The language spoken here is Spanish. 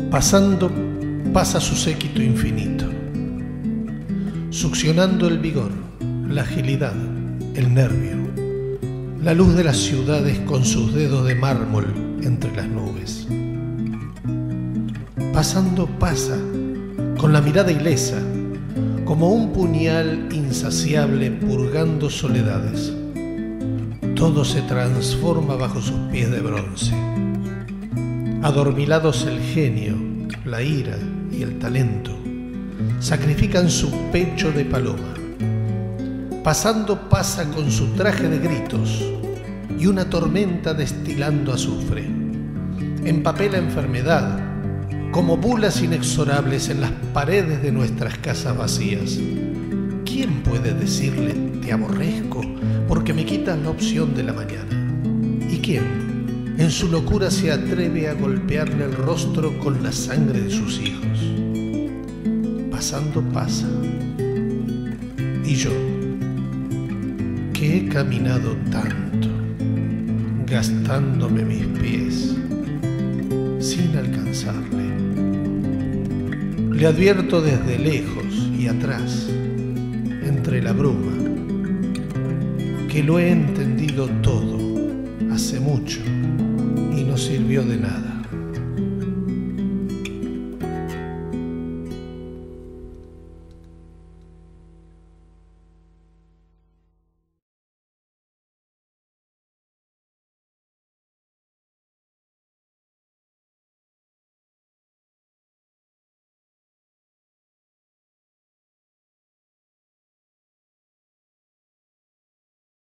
Pasando pasa su séquito infinito, succionando el vigor, la agilidad, el nervio, la luz de las ciudades con sus dedos de mármol entre las nubes. Pasando pasa con la mirada ilesa, como un puñal insaciable purgando soledades. Todo se transforma bajo sus pies de bronce. Adormilados el genio, la ira y el talento sacrifican su pecho de paloma. Pasando pasa con su traje de gritos y una tormenta destilando azufre. Empapela enfermedad como bulas inexorables en las paredes de nuestras casas vacías. ¿Quién puede decirle te aborrezco porque me quitas la opción de la mañana? ¿Y quién en su locura se atreve a golpearle el rostro con la sangre de sus hijos? Pasando pasa. Y yo, que he caminado tanto, gastándome mis pies, sin alcanzarle, le advierto desde lejos y atrás, entre la bruma, que lo he entendido todo hace mucho y no sirvió de nada.